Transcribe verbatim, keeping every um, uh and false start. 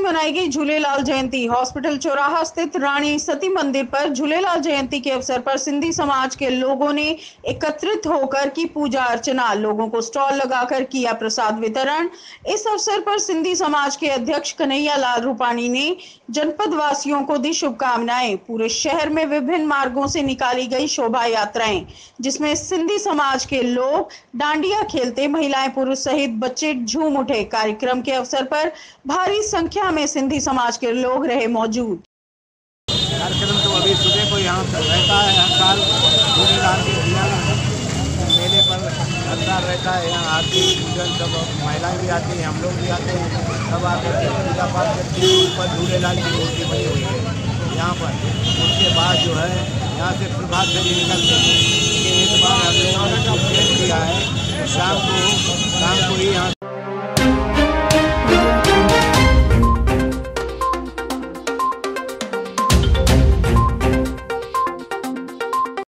मनाई गई झूलेलाल जयंती। हॉस्पिटल चौराहा स्थित रानी सती मंदिर पर झूलेलाल जयंती के अवसर पर सिंधी समाज के लोगों ने एकत्रित होकर की पूजा अर्चना, लोगों को स्टॉल लगाकर किया प्रसाद वितरण। इस अवसर पर सिंधी समाज के अध्यक्ष कन्हैया लाल रूपाणी ने जनपद वासियों को दी शुभकामनाएं। पूरे शहर में विभिन्न मार्गों से निकाली गई शोभा यात्राएं, जिसमें सिंधी समाज के लोग डांडिया खेलते, महिलाएं पुरुष सहित बच्चे झूम उठे। कार्यक्रम के अवसर पर भारी संख्या में सिंधी समाज के लोग रहे मौजूद। कार्यक्रम तो अभी सुबह को यहाँ पर रहता है। हर साल झूलेलाल के मेले पर हर साल रहता है। यहाँ आरती पूजन सब महिलाएं भी आती हैं, हम लोग भी आते हैं, सब आकर के पूजा पाठ करते हैं। ऊपर झूलेलाल की मूर्ति बनी हुई है यहाँ पर। उसके बाद जो है यहाँ से प्रभात फेरी निकलते हैं। लेकिन इस बार हम लोगों ने जो चेंज किया है, शाम को शाम को ही यहाँ